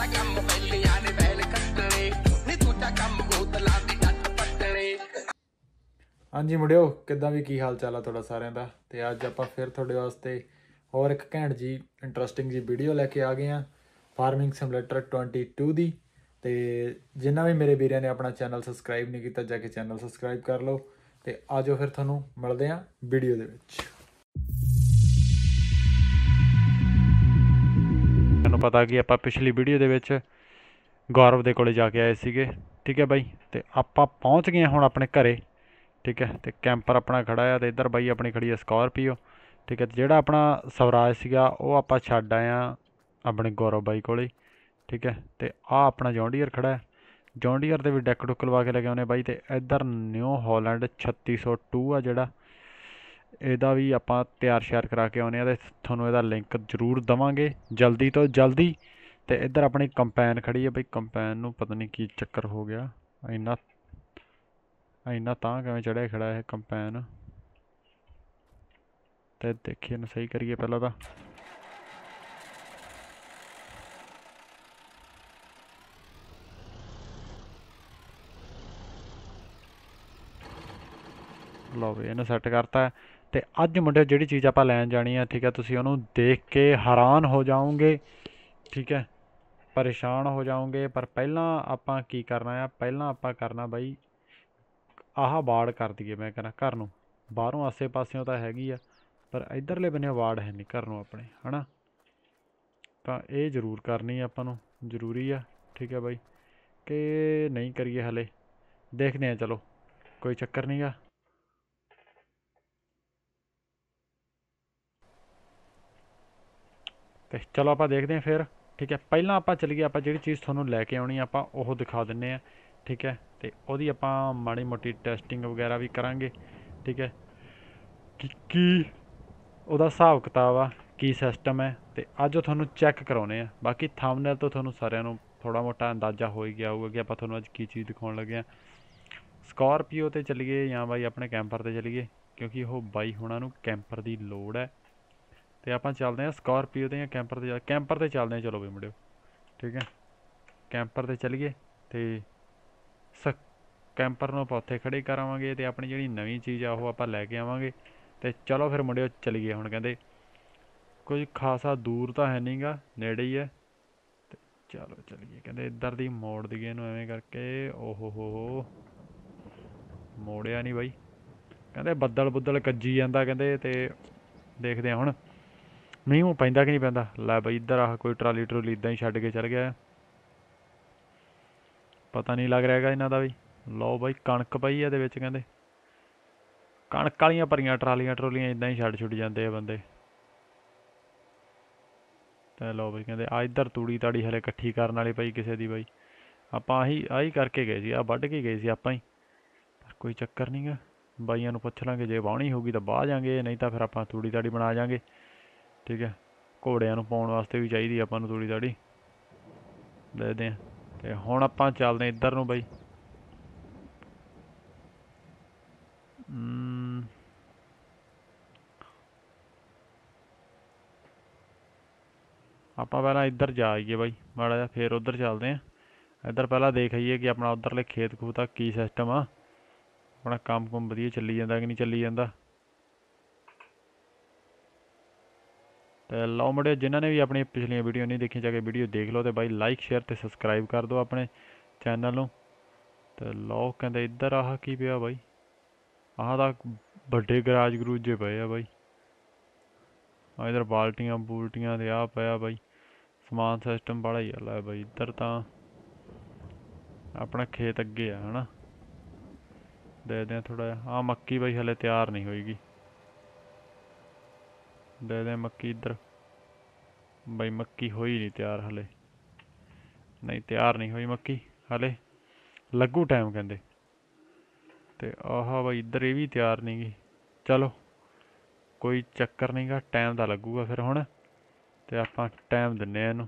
हाँ जी मुड़ियो किदा भी की हाल चाल है थोड़ा सारे का। तो अज आप फिर थोड़े वास्ते और एक घैंट जी इंटरस्टिंग जी वीडियो लैके आ गए हैं फार्मिंग सिमुलेटर 22 दी। तो जिन्ना भी मेरे वीर ने अपना चैनल सबसक्राइब नहीं किया जाके चैनल सबसक्राइब कर लो। तो आ जाओ फिर थोनों मिलते हैं वीडियो दे विच। मैनूं पता कि आप पिछली वीडियो दे विच गौरव दे कोले जाके आए सीगे, ठीक है बई। तो आप पहुँच गए हुण अपने घरे, ठीक है। तो कैंपर अपना खड़ा है, तो इधर बई अपनी खड़ी है स्कॉर्पियो, ठीक है। जोड़ा अपना स्वराज सीगा वो आप छड्ड आए अपने गौरव बाई को, ठीक है। तो आ अपना जॉन्डियर खड़ा है, जॉन्डियर के भी डैक डुक लवा के लगे आने बाई। तो इधर न्यू हॉलैंड 3602 आ जोड़ा, ਇਹਦਾ भी आप तैयार श्यार करा के आने। तो थोनों ਇਹਦਾ लिंक जरूर देवांगे जल्दी तो जल्दी। तो इधर अपनी कंपैन खड़ी है बई, कंपैन नूं पता नहीं की चक्कर हो गया, इन्ना इन्ना तां किवें चढ़िया खड़ा है कंपैन। तो देखिए ना सही करिए पहला तो लो भी इन्हें सैट करता है। तो अज मुंडे जी चीज़ आप लैन जानी है, ठीक है, तुम उन्होंने देख के हैरान हो जाओगे, ठीक है, परेशान हो जाओगे। पर पहला आप की करना है, पहला आप करना बई आह वाड़ कर दिए। मैं कहना घर नूं बाहरों आसे पासियों तो हैगी आ, पर इधरले बने वाड़ है नहीं घर नूं अपने, है ना। तो ये जरूर करनी आपां जरूरी है, ठीक है बई। कि नहीं करिए हले, देखते हैं, चलो कोई चक्कर नहीं गा। तो चलो आप देखते हैं फिर, ठीक है। पहला आप चलीए, आप जी चीज़ थोनों लैके आनी आप वो दिखा दें, ठीक है। तो वो आप माड़ी मोटी टैसटिंग वगैरह भी करांगे, ठीक है, कि ਉਹਦਾ ਹਿਸਾਬ किताब आ की सिस्टम है। तो अज थोनों चैक करवाने हैं। बाकी थंबनेल तो थोनों सारिਆਂ ਨੂੰ थोड़ा मोटा अंदाजा हो ही गया होगा कि आप थोनों अज की चीज़ दिखाने लगे हैं। स्कॉर्पियो तो चलीए या बाई अपने कैंपर तो चलीए, क्योंकि वो बाई होना नूं कैंपर की लोड़ है। तो आप चलते हैं स्कॉर्पियो तो या कैंपर तो, कैंपर तो चलते हैं, चलो भी मुड़ियो, ठीक है। कैंपर तो चलीए तो कैंपर ਨੂੰ ਆਪਾਂ ਉੱਥੇ खड़े करावांगे। तो अपनी जी नवीं चीज़ आ वो आप लैके आवांगे। तो चलो फिर मुड़ियो चलीए, हुण कहते कुछ खासा दूर तो है नहीं गा, नेड़े ही है। तो चलो चलिए, कहते इधर दी मोड़ दिए एवें करके। ओहो हो मोड़िया नहीं बई, कहते बदल बुदल कज्जी जाता कहते। तो देखते हैं हुण मींह मूँह पैंदा कि नहीं पैंदा। लै बई इधर आह कोई ट्राली ट्रूली इदा ही छड्ड के चल गया, पता नहीं लग रहा है इन्हों का भी। लो बई कणक पई है विच, कहते कणक वालियां भरियां ट्रालियां ट्रूलियां इदा ही छड्ड छुड़ जाते बंदे। तो लो बई कहते आ इधर तूड़ी ताड़ी हले इकट्ठी करने वाली पई किसी की बई। आप आही करके गए सी, आ वढ़ के गए सी आप ही, पर कोई चक्कर नहीं गा। बाइया पुछ लाँगे, जे वाहनी होगी तो वाह जाएंगे, नहीं तो फिर आप तूड़ी ताड़ी बना जाएंगे, ठीक है। घोड़िया पाने वास्ते भी चाहिए अपन तूड़ी ताड़ी, देखते हैं। तो हुण आप चलते इधर नूं बई। आप पहला इधर जा आइए बई माड़ा जा, फिर उधर चलते हैं। इधर पहला देख आइए कि अपना उधरले खेत खूत का की सिस्टम आ, अपना काम कुम वधिया चली जाता कि नहीं चली जाता। तो लो मुड़े जिन्होंने भी अपनी पिछलियां वीडियो नहीं देखी जाके वीडियो देख लो। तो भाई लाइक शेयर तो सबसक्राइब कर दो अपने चैनल में। तो लो कहते इधर आह की पिया बई, आह तो बड़े गराज गरूज जे पे आ बई। इधर बाल्टियां बूल्टियां तो आ पाया बई, समान सिस्टम बड़ा ही है बई। इधर तो अपना खेत अगे है ना, देखते हैं थोड़ा हाँ मक्की बई हले तैयार नहीं होएगी, देखते हैं मक्की इधर बई। मक्की हो ही नहीं तैयार हले, नहीं तैयार नहीं हुई मक्की हले, लगू टाइम कहते। तो आह बई इधर ये भी तैयार नहीं गी, चलो कोई चक्कर नहीं गा, टाइम तो लगूगा फिर हुण। तो आप टाइम दिन्ने इनू।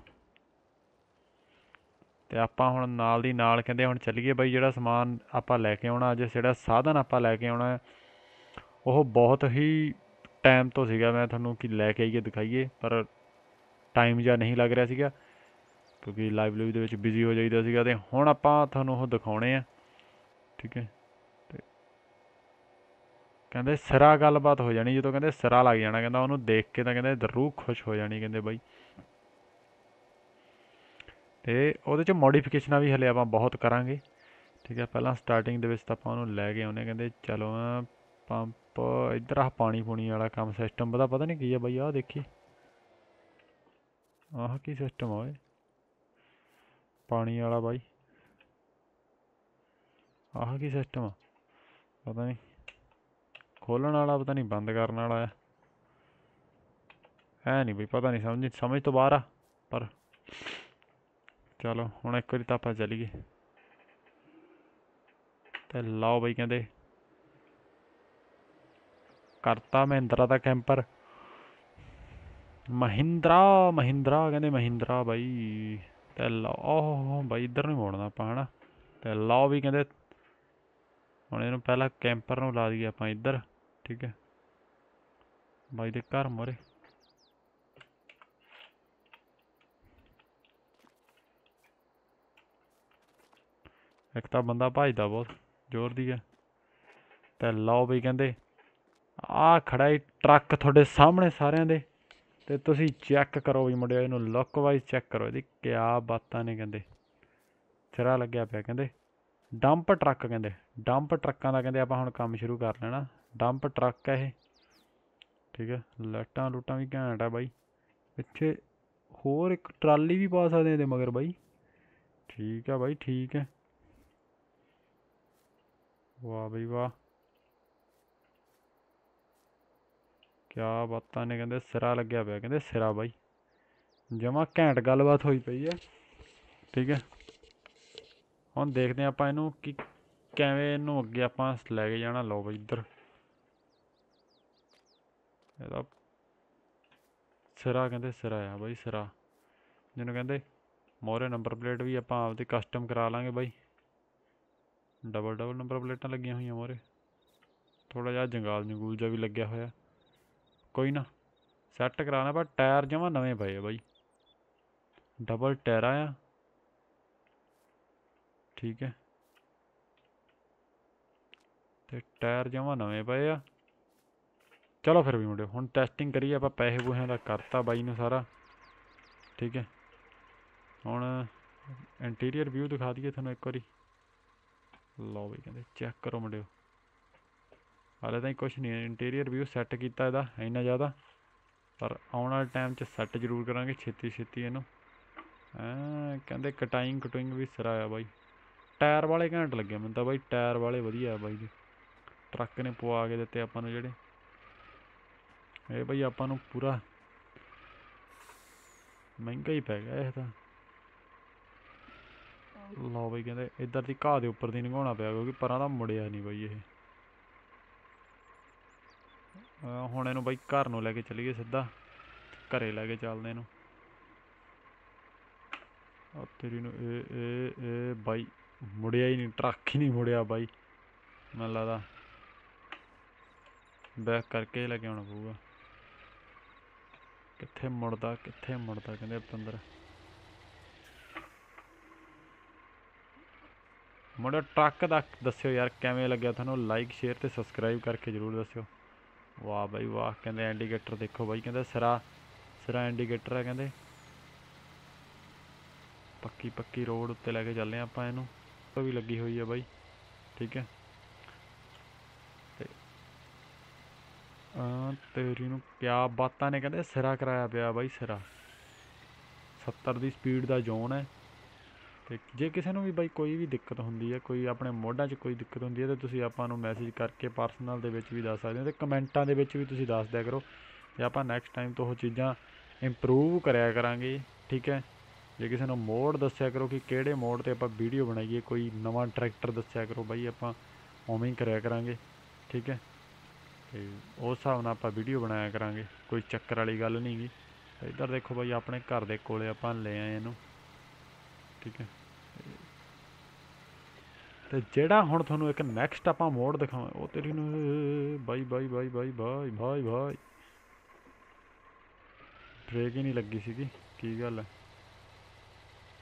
तो आप हुण नाल दी नाल कहते हुण चलीए बई, जिहड़ा समान आप लैके आउणा अज, जिहड़ा साधन आप लैके आउणा है वो बहुत ही टाइम तो सीगा मैं थोनों कि लैके आइए दिखाइए, पर टाइम जिहा नहीं लग रहा सीगा। ਕਿਉਂਕਿ ਲਾਈਵ ਲੂਵ ਦੇ ਵਿੱਚ ਬਿਜ਼ੀ ਹੋ ਜਾਈਦਾ ਸੀਗਾ। ਅਤੇ ਹੁਣ ਆਪਾਂ ਤੁਹਾਨੂੰ ਉਹ ਦਿਖਾਉਣੇ ਆ, ਠੀਕ ਹੈ। ਅਤੇ ਕਹਿੰਦੇ ਸਿਰਾ ਗੱਲਬਾਤ ਹੋ ਜਾਣੀ ਜਦੋਂ ਕਹਿੰਦੇ ਸਿਰਾ ਲੱਗ ਜਾਣਾ, ਕਹਿੰਦਾ ਉਹਨੂੰ ਦੇਖ ਕੇ ਤਾਂ ਕਹਿੰਦੇ ਰੂਹ ਖੁਸ਼ ਹੋ ਜਾਣੀ ਕਹਿੰਦੇ ਬਾਈ। ਅਤੇ ਉਹਦੇ 'ਚ ਮੋਡੀਫਿਕੇਸ਼ਨਾਂ ਵੀ ਹਲੇ ਆਪਾਂ ਬਹੁਤ ਕਰਾਂਗੇ, ਠੀਕ ਹੈ। ਪਹਿਲਾਂ ਸਟਾਰਟਿੰਗ ਦੇ ਵਿੱਚ ਤਾਂ ਆਪਾਂ ਉਹਨੂੰ ਲੈ ਕੇ ਆਉਂਦੇ, ਕਹਿੰਦੇ ਚਲੋ ਪੰਪ ਇੱਧਰ ਆਹ ਪਾਣੀ ਪੂਣੀ ਵਾਲਾ ਕੰਮ ਸਿਸਟਮ ਪਤਾ ਨਹੀਂ ਕੀ ਆ ਬਾਈ। ਆਹ ਦੇਖੀ, ਆਹ ਕੀ ਸਿਸਟਮ ਆ ਓਏ ਪਾਣੀ ਵਾਲਾ ਬਾਈ, ਆਹ ਕੀ ਸਿਸਟਮ ਆ ਪਤਾ ਨਹੀਂ, ਖੋਲ੍ਹਣ ਵਾਲਾ ਪਤਾ ਨਹੀਂ ਬੰਦ ਕਰਨ ਵਾਲਾ ਆ, ਹੈ ਨਹੀਂ ਬਈ ਪਤਾ ਨਹੀਂ, ਸਮਝ ਤੋਂ ਬਾਹਰ ਆ। ਪਰ ਚਲੋ ਹੁਣ ਇੱਕ ਵਾਰੀ ਤਾਂ ਆਪਾਂ ਚੱਲੀਏ। ਅਤੇ ਲਓ ਬਈ ਕਹਿੰਦੇ ਕਰਤਾ ਮਹਿੰਦਰਾ ਦਾ ਕੈਂਪਰ, ਮਹਿੰਦਰਾ ਕਹਿੰਦੇ ਮਹਿੰਦਰਾ ਬਾਈ। ਅਤੇ ਲਓ ਓਹ ਬਾਈ ਇੱਧਰ ਨੂੰ ਮੋੜਨਾ ਆਪਾਂ ਹੈ ਨਾ। ਅਤੇ ਲਓ ਵੀ ਕਹਿੰਦੇ ਹੁਣ ਇਹਨੂੰ ਪਹਿਲਾਂ ਕੈਂਪਰ ਨੂੰ ਲਾ ਦਈਏ ਆਪਾਂ ਇੱਧਰ, ਠੀਕ ਹੈ ਬਾਈ ਦੇ ਘਰ ਮੂਹਰੇ। ਇੱਕ ਤਾਂ ਬੰਦਾ ਭੱਜਦਾ ਬਹੁਤ ਜ਼ੋਰ ਦੀ ਹੈ। ਅਤੇ ਲਓ ਬਈ ਕਹਿੰਦੇ ਆਹ ਖੜ੍ਹਾ ਹੀ ਟਰੱਕ ਤੁਹਾਡੇ ਸਾਹਮਣੇ ਸਾਰਿਆਂ ਦੇ, ਅਤੇ ਤੁਸੀਂ ਚੈੱਕ ਕਰੋ ਵੀ ਮੁੰਡਿਓ ਇਹਨੂੰ ਲੁੱਕ ਵਾਈਜ਼ ਚੈੱਕ ਕਰੋ, ਇਹਦੀ ਕਿਆ ਬਾਤਾਂ ਨੇ ਕਹਿੰਦੇ। ਸਿਰਾ ਲੱਗਿਆ ਪਿਆ ਕਹਿੰਦੇ। ਡੰਪ ਟਰੱਕ ਕਹਿੰਦੇ, ਡੰਪ ਟਰੱਕਾਂ ਦਾ ਕਹਿੰਦੇ ਆਪਾਂ ਹੁਣ ਕੰਮ ਸ਼ੁਰੂ ਕਰ ਲੈਣਾ। ਡੰਪ ਟਰੱਕ ਹੈ ਇਹ, ਠੀਕ ਹੈ। ਲਾਈਟਾਂ ਲੂਟਾਂ ਵੀ ਘੈਂਟ ਆ ਬਾਈ। ਪਿੱਛੇ ਹੋਰ ਇੱਕ ਟਰਾਲੀ ਵੀ ਪਾ ਸਕਦੇ ਇਹਦੇ ਮਗਰ ਬਾਈ, ਠੀਕ ਆ ਬਾਈ ਠੀਕ ਹੈ। ਵਾਹ ਬਈ ਵਾਹ, ਕਿਆ ਬਾਤਾਂ ਨੇ ਕਹਿੰਦੇ। ਸਿਰਾ ਲੱਗਿਆ ਪਿਆ ਕਹਿੰਦੇ ਸਿਰਾ ਬਾਈ, ਜਮਾਂ ਘੈਂਟ ਗੱਲਬਾਤ ਹੋਈ ਪਈ ਹੈ, ਠੀਕ ਹੈ। ਹੁਣ ਦੇਖਦੇ ਹਾਂ ਆਪਾਂ ਇਹਨੂੰ ਕਿ ਕਿਵੇਂ ਇਹਨੂੰ ਅੱਗੇ ਆਪਾਂ ਲੈ ਕੇ ਜਾਣਾ। ਲਓ ਬਈ ਇੱਧਰ ਇਹਦਾ ਸਿਰਾ ਕਹਿੰਦੇ ਸਿਰਾ ਆ ਬਾਈ, ਸਿਰਾ ਜਿਹਨੂੰ ਕਹਿੰਦੇ। ਮੋਹਰੇ ਨੰਬਰ ਪਲੇਟ ਵੀ ਆਪਾਂ ਆਪਦੀ ਕਸਟਮ ਕਰਾ ਲਾਂਗੇ ਬਾਈ, ਡਬਲ ਨੰਬਰ ਪਲੇਟਾਂ ਲੱਗੀਆਂ ਹੋਈਆਂ ਮੋਹਰੇ। ਥੋੜ੍ਹਾ ਜਿਹਾ ਜੰਗਾਲ ਜੰਗੂਲ ਜਿਹਾ ਵੀ ਲੱਗਿਆ ਹੋਇਆ, ਕੋਈ ਨਾ ਸੈੱਟ ਕਰਾਉਣਾ। ਪਰ ਟਾਇਰ ਜਮਾਂ ਨਵੇਂ ਪਏ ਆ ਬਾਈ, ਡਬਲ ਟਾਇਰਾਂ ਆ, ਠੀਕ ਹੈ। ਅਤੇ ਟਾਇਰ ਜਮਾਂ ਨਵੇਂ ਪਏ ਆ। ਚਲੋ ਫਿਰ ਵੀ ਮੁੰਡਿਓ ਹੁਣ ਟੈਸਟਿੰਗ ਕਰੀਏ ਆਪਾਂ। ਪੈਸੇ ਪੂਸਿਆਂ ਦਾ ਕਰਤਾ ਬਾਈ ਨੂੰ ਸਾਰਾ, ਠੀਕ ਹੈ। ਹੁਣ ਇੰਟੀਰੀਅਰ ਵਿਊ ਦਿਖਾ ਦਈਏ ਤੁਹਾਨੂੰ ਇੱਕ ਵਾਰੀ। ਲਓ ਬਈ ਕਹਿੰਦੇ ਚੈੱਕ ਕਰੋ ਮੁੰਡਿਓ, ਹਾਲੇ ਤਾਂ ਕੁਛ ਨਹੀਂ ਇੰਟੀਰੀਅਰ ਵਿਊ ਸੈੱਟ ਕੀਤਾ ਇਹਦਾ ਇੰਨਾ ਜ਼ਿਆਦਾ, ਪਰ ਆਉਣ ਵਾਲੇ ਟਾਈਮ 'ਚ ਸੈੱਟ ਜ਼ਰੂਰ ਕਰਾਂਗੇ ਛੇਤੀ ਇਹਨੂੰ। ਕਹਿੰਦੇ ਕਟਾਈਂਗ ਵੀ ਸਿਰਾ ਆ ਬਾਈ। ਟਾਇਰ ਵਾਲੇ ਘੈਂਟ ਲੱਗੇ ਮੈਨੂੰ ਤਾਂ ਬਾਈ, ਟਾਇਰ ਵਾਲੇ ਵਧੀਆ ਆ ਬਾਈ ਜੀ। ਟਰੱਕ ਨੇ ਪਵਾ ਕੇ ਦਿੱਤੇ ਆਪਾਂ ਨੂੰ ਜਿਹੜੇ, ਇਹ ਬਾਈ ਆਪਾਂ ਨੂੰ ਪੂਰਾ ਮਹਿੰਗਾ ਹੀ ਪੈ ਗਿਆ ਇਹ ਤਾਂ। ਲਓ ਬਈ ਕਹਿੰਦੇ ਇੱਧਰ ਦੀ ਘਾਹ ਦੇ ਉੱਪਰ ਦੀ ਲੰਘਾਉਣਾ ਪਿਆ, ਕਿਉਂਕਿ ਪਰਾਂ ਦਾ ਮੁੜਿਆ ਨਹੀਂ ਬਾਈ ਇਹ। ਹੁਣ ਇਹਨੂੰ ਬਾਈ ਘਰ ਨੂੰ ਲੈ ਕੇ ਚੱਲੀਏ, ਸਿੱਧਾ ਘਰੇ ਲੈ ਕੇ ਚੱਲਦੇ ਇਹਨੂੰ। ਤੇਰੀ ਨੂੰ ਇਹ ਬਾਈ ਮੁੜਿਆ ਹੀ ਨਹੀਂ, ਟਰੱਕ ਹੀ ਨਹੀਂ ਮੁੜਿਆ ਬਾਈ। ਮੈਨੂੰ ਲੱਗਦਾ ਬੈਕ ਕਰਕੇ ਲੈ ਕੇ ਆਉਣਾ ਪਊਗਾ। ਕਿੱਥੇ ਮੁੜਦਾ ਕਹਿੰਦੇ ਪਤੰਦਰ। ਮੁੰਡਾ ਟਰੱਕ ਦਾ ਦੱਸਿਓ ਯਾਰ ਕਿਵੇਂ ਲੱਗਿਆ ਤੁਹਾਨੂੰ, ਲਾਈਕ ਸ਼ੇਅਰ ਅਤੇ ਸਬਸਕ੍ਰਾਈਬ ਕਰਕੇ ਜ਼ਰੂਰ ਦੱਸਿਓ। ਵਾਹ ਬਾਈ ਵਾਹ, ਕਹਿੰਦੇ ਇੰਡੀਕੇਟਰ ਦੇਖੋ ਬਾਈ, ਕਹਿੰਦੇ ਸਿਰਾ ਇੰਡੀਕੇਟਰ ਹੈ ਕਹਿੰਦੇ। ਪੱਕੀ ਰੋਡ ਉੱਤੇ ਲੈ ਕੇ ਚੱਲਦੇ ਹਾਂ ਆਪਾਂ ਇਹਨੂੰ, ਵੀ ਲੱਗੀ ਹੋਈ ਹੈ ਬਾਈ, ਠੀਕ ਹੈ। ਤੇਰੀ ਨੂੰ ਕਿਆ ਬਾਤਾਂ ਨੇ ਕਹਿੰਦੇ। ਸਿਰਾ ਕਰਾਇਆ ਪਿਆ ਬਾਈ ਸਿਰਾ, 70 ਦੀ ਸਪੀਡ ਦਾ ਜ਼ੋਨ ਹੈ। ਅਤੇ ਜੇ ਕਿਸੇ ਨੂੰ ਵੀ ਬਾਈ ਕੋਈ ਵੀ ਦਿੱਕਤ ਹੁੰਦੀ ਹੈ, ਕੋਈ ਆਪਣੇ ਮੋਢਾਂ 'ਚ ਕੋਈ ਦਿੱਕਤ ਹੁੰਦੀ ਹੈ, ਤਾਂ ਤੁਸੀਂ ਆਪਾਂ ਨੂੰ ਮੈਸੇਜ ਕਰਕੇ ਪਰਸਨਲ ਦੇ ਵਿੱਚ ਵੀ ਦੱਸ ਸਕਦੇ ਹੋ, ਅਤੇ ਕਮੈਂਟਾਂ ਦੇ ਵਿੱਚ ਵੀ ਤੁਸੀਂ ਦੱਸ ਦਿਆ ਕਰੋ, ਅਤੇ ਆਪਾਂ ਨੈਕਸਟ ਟਾਈਮ ਤੋਂ ਉਹ ਚੀਜ਼ਾਂ ਇੰਪਰੂਵ ਕਰਿਆ ਕਰਾਂਗੇ, ਠੀਕ ਹੈ। ਜੇ ਕਿਸੇ ਨੂੰ ਮੋਡ ਦੱਸਿਆ ਕਰੋ ਕਿ ਕਿਹੜੇ ਮੋਡ 'ਤੇ ਆਪਾਂ ਵੀਡੀਓ ਬਣਾਈਏ, ਕੋਈ ਨਵਾਂ ਟਰੈਕਟਰ ਦੱਸਿਆ ਕਰੋ ਬਾਈ, ਆਪਾਂ ਉਵੇਂ ਹੀ ਕਰਿਆ ਕਰਾਂਗੇ, ਠੀਕ ਹੈ। ਅਤੇ ਉਸ ਹਿਸਾਬ ਨਾਲ ਆਪਾਂ ਵੀਡੀਓ ਬਣਾਇਆ ਕਰਾਂਗੇ, ਕੋਈ ਚੱਕਰ ਵਾਲੀ ਗੱਲ ਨਹੀਂ ਗੀ। ਇੱਧਰ ਦੇਖੋ ਬਾਈ ਆਪਣੇ ਘਰ ਦੇ ਕੋਲ ਆਪਾਂ ਲੈ ਆਏ ਇਹਨੂੰ, ਠੀਕ ਹੈ। ਅਤੇ ਜਿਹੜਾ ਹੁਣ ਤੁਹਾਨੂੰ ਇੱਕ ਨੈਕਸਟ ਆਪਾਂ ਮੋਡ ਦਿਖਾਵਾਂ, ਉਹ ਤੇਰੀ ਨੂੰ ਬਾਈ ਬ੍ਰੇਕ ਹੀ ਨਹੀਂ ਲੱਗੀ ਸੀਗੀ, ਕੀ ਗੱਲ ਹੈ।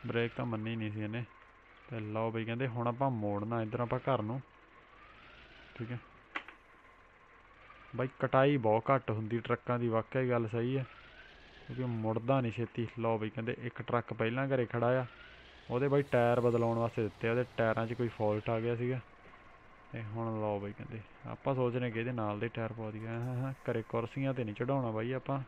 ਬ੍ਰੇਕ ਤਾਂ ਮੰਨੀ ਨਹੀਂ ਸੀ ਇਹਨੇ। ਤੇ ਲਓ ਬਈ ਕਹਿੰਦੇ ਹੁਣ ਆਪਾਂ ਮੋੜਨਾ ਇੱਧਰ ਆਪਾਂ ਘਰ ਨੂੰ। ਠੀਕ ਹੈ ਬਾਈ, ਕਟਾਈ ਬਹੁਤ ਘੱਟ ਹੁੰਦੀ ਟਰੱਕਾਂ ਦੀ, ਵਾਕਿਆ ਹੀ ਗੱਲ ਸਹੀ ਹੈ, ਕਿਉਂਕਿ ਮੁੜਦਾ ਨਹੀਂ ਛੇਤੀ। ਲਓ ਬਈ ਕਹਿੰਦੇ ਇੱਕ ਟਰੱਕ ਪਹਿਲਾਂ ਘਰੇ ਖੜਾ ਆ, ਉਹਦੇ ਬਾਈ ਟਾਇਰ ਬਦਲਾਉਣ ਵਾਸਤੇ ਦਿੱਤੇ, ਉਹਦੇ ਟਾਇਰਾਂ 'ਚ ਕੋਈ ਫੋਲਟ ਆ ਗਿਆ ਸੀਗਾ। ਤੇ ਹੁਣ ਲਓ ਬਈ ਕਹਿੰਦੇ ਆਪਾਂ ਸੋਚ ਰਹੇ ਕਿ ਇਹਦੇ ਨਾਲ ਦੇ ਟਾਇਰ ਪਾ ਦਈਏ। ਹਾਂ ਘਰੇ ਕੁਰਸੀਆਂ 'ਤੇ ਨਹੀਂ ਚੜਾਉਣਾ ਬਾਈ ਆਪਾਂ।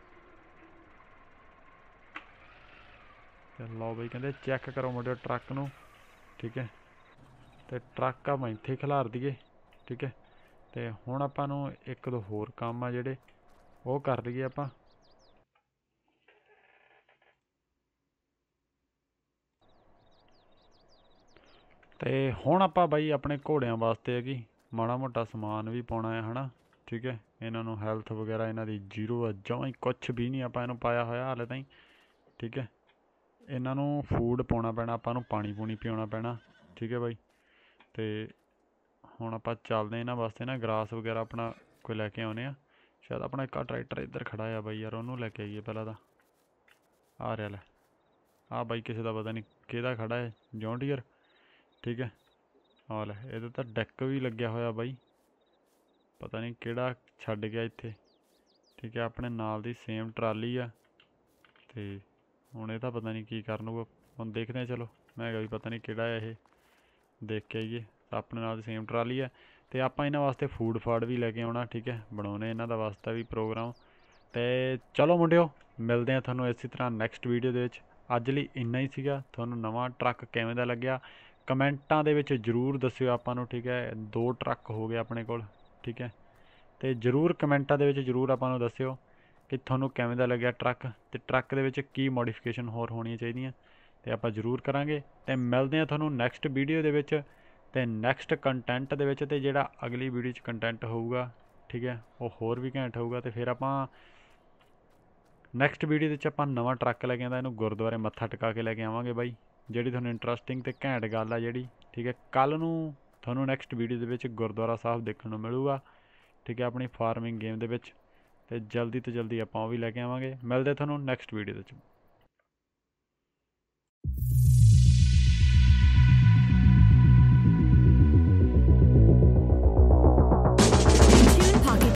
ਤੇ ਲਓ ਬਈ ਕਹਿੰਦੇ ਚੈੱਕ ਕਰੋ ਮੁੰਡਿਓ ਟਰੱਕ ਨੂੰ। ਠੀਕ ਹੈ ਤੇ ਟਰੱਕ ਆਪਾਂ ਇੱਥੇ ਖਿਲਾਰ ਦਈਏ। ਠੀਕ ਹੈ ਤੇ ਹੁਣ ਆਪਾਂ ਨੂੰ ਇੱਕ ਦੋ ਹੋਰ ਕੰਮ ਆ ਜਿਹੜੇ ਉਹ ਕਰ ਲਈਏ ਆਪਾਂ। ਤੇ ਹੁਣ ਆਪਾਂ ਬਾਈ ਆਪਣੇ ਘੋੜਿਆਂ ਵਾਸਤੇ ਹੈਗੀ ਮਾੜਾ ਮੋਟਾ ਸਮਾਨ ਵੀ ਪਾਉਣਾ ਹੈ ਹੈ ਨਾ। ਠੀਕ ਹੈ ਇਹਨਾਂ ਨੂੰ ਹੈਲਥ ਵਗੈਰਾ ਇਹਨਾਂ ਦੀ ਜ਼ੀਰੋ ਆ, ਜਮਾਂ ਹੀ ਕੁਛ ਵੀ ਨਹੀਂ ਆਪਾਂ ਇਹਨੂੰ ਪਾਇਆ ਹੋਇਆ ਹਾਲੇ ਤਾਈਂ। ਠੀਕ ਹੈ ਇਹਨਾਂ ਨੂੰ ਫੂਡ ਪਾਉਣਾ ਪੈਣਾ ਆਪਾਂ ਨੂੰ, ਪਾਣੀ ਪੂਣੀ ਪਿਆਉਣਾ ਪੈਣਾ। ਠੀਕ ਹੈ ਬਾਈ ਤੇ ਹੁਣ ਆਪਾਂ ਚੱਲਦੇ ਇਹਨਾਂ ਵਾਸਤੇ ਨਾ ਗਰਾਸ ਵਗੈਰਾ ਆਪਣਾ ਕੋਈ ਲੈ ਕੇ ਆਉਂਦੇ ਹਾਂ। ਸ਼ਾਇਦ ਆਪਣਾ ਇੱਕ ਟਰੈਕਟਰ ਇੱਧਰ ਖੜਾ ਆ ਬਾਈ ਯਾਰ, ਉਹਨੂੰ ਲੈ ਕੇ ਆਈਏ ਪਹਿਲਾਂ ਤਾਂ। ਆ ਰਿਹਾ ਲੈ, ਆਹ ਬਾਈ ਕਿਸੇ ਦਾ ਪਤਾ ਨਹੀਂ ਕਿਹਦਾ ਖੜਾ ਹੈ, ਜੌਨ ਡੀਅਰ। ਠੀਕ ਹੈ ਆਹ ਲੈ, ਇਹਦੇ ਤਾਂ ਡੈਕ ਵੀ ਲੱਗਿਆ ਹੋਇਆ ਬਾਈ, ਪਤਾ ਨਹੀਂ ਕਿਹੜਾ ਛੱਡ ਗਿਆ ਇੱਥੇ। ਠੀਕ ਹੈ ਆਪਣੇ ਨਾਲ ਦੀ ਸੇਮ ਟਰਾਲੀ ਆ, ਤੇ ਹੁਣ ਇਹ ਤਾਂ ਪਤਾ ਨਹੀਂ ਕੀ ਕਰਨੂਗਾ, ਹੁਣ ਦੇਖਦੇ ਹਾਂ। ਚਲੋ ਮੈਂ ਕਿਹਾ ਵੀ ਪਤਾ ਨਹੀਂ ਕਿਹੜਾ ਹੈ ਇਹ, ਦੇਖ ਕੇ ਆਈਏ। ਆਪਣੇ ਨਾਲ ਦੀ ਸੇਮ ਟਰਾਲੀ ਹੈ ਤੇ ਆਪਾਂ ਇਹਨਾਂ ਵਾਸਤੇ ਫੂਡ ਫਾਡ ਵੀ ਲੈ ਕੇ ਆਉਣਾ। ਠੀਕ ਹੈ ਬਣਾਉਣੇ ਇਹਨਾਂ ਦਾ ਵਾਸਤਾ ਵੀ ਪ੍ਰੋਗਰਾਮ। ਤੇ ਚਲੋ ਮੁੰਡਿਓ ਮਿਲਦੇ ਹਾਂ ਤੁਹਾਨੂੰ ਇਸੇ ਤਰ੍ਹਾਂ ਨੈਕਸਟ ਵੀਡੀਓ ਦੇ ਵਿੱਚ। ਅੱਜ ਲਈ ਇੰਨਾ ਹੀ ਸੀਗਾ। ਤੁਹਾਨੂੰ ਨਵਾਂ ਟਰੱਕ ਕਿਵੇਂ ਦਾ ਲੱਗਿਆ ਕਮੈਂਟਾਂ ਦੇ ਵਿੱਚ ਜ਼ਰੂਰ ਦੱਸਿਓ ਆਪਾਂ ਨੂੰ। ਠੀਕ ਹੈ 2 ਟਰੱਕ ਹੋ ਗਏ ਆਪਣੇ ਕੋਲ। ਠੀਕ ਹੈ ਤੇ ਜ਼ਰੂਰ ਕਮੈਂਟਾਂ ਦੇ ਵਿੱਚ ਜ਼ਰੂਰ ਆਪਾਂ ਨੂੰ ਦੱਸਿਓ ਕਿ ਤੁਹਾਨੂੰ ਕਿਵੇਂ ਦਾ ਲੱਗਿਆ ਟਰੱਕ, ਤੇ ਟਰੱਕ ਦੇ ਵਿੱਚ ਕੀ ਮੋਡੀਫਿਕੇਸ਼ਨ ਹੋਰ ਹੋਣੀਆਂ ਚਾਹੀਦੀਆਂ, ਤੇ ਆਪਾਂ ਜ਼ਰੂਰ ਕਰਾਂਗੇ। ਤੇ ਮਿਲਦੇ ਹਾਂ ਤੁਹਾਨੂੰ ਨੈਕਸਟ ਵੀਡੀਓ ਦੇ ਵਿੱਚ ਤੇ ਨੈਕਸਟ ਕੰਟੈਂਟ ਦੇ ਵਿੱਚ। ਤੇ ਜਿਹੜਾ ਅਗਲੀ ਵੀਡੀਓ 'ਚ ਕੰਟੈਂਟ ਹੋਊਗਾ ਠੀਕ ਹੈ ਉਹ ਹੋਰ ਵੀ ਘੈਂਟ ਹੋਊਗਾ। ਤੇ ਫਿਰ ਆਪਾਂ ਨੈਕਸਟ ਵੀਡੀਓ ਦੇ ਵਿੱਚ ਆਪਾਂ ਨਵਾਂ ਟਰੱਕ ਲੈ ਕੇ ਆਉਂਦਾ, ਇਹਨੂੰ ਗੁਰਦੁਆਰੇ ਮੱਥਾ ਟਿਕਾ ਕੇ ਲੈ ਕੇ ਆਵਾਂਗੇ ਬਾਈ, ਜਿਹੜੀ ਤੁਹਾਨੂੰ ਇੰਟਰਸਟਿੰਗ ਅਤੇ ਘੈਂਟ ਗੱਲ ਆ ਜਿਹੜੀ। ਠੀਕ ਹੈ ਕੱਲ੍ਹ ਨੂੰ ਤੁਹਾਨੂੰ ਨੈਕਸਟ ਵੀਡੀਓ ਦੇ ਵਿੱਚ ਗੁਰਦੁਆਰਾ ਸਾਹਿਬ ਦੇਖਣ ਨੂੰ ਮਿਲੂਗਾ। ਠੀਕ ਹੈ ਆਪਣੀ ਫਾਰਮਿੰਗ ਗੇਮ ਦੇ ਵਿੱਚ, ਅਤੇ ਜਲਦੀ ਤੋਂ ਜਲਦੀ ਆਪਾਂ ਉਹ ਵੀ ਲੈ ਕੇ ਆਵਾਂਗੇ। ਮਿਲਦੇ ਤੁਹਾਨੂੰ ਨੈਕਸਟ ਵੀਡੀਓ ਦੇ ਵਿੱਚ।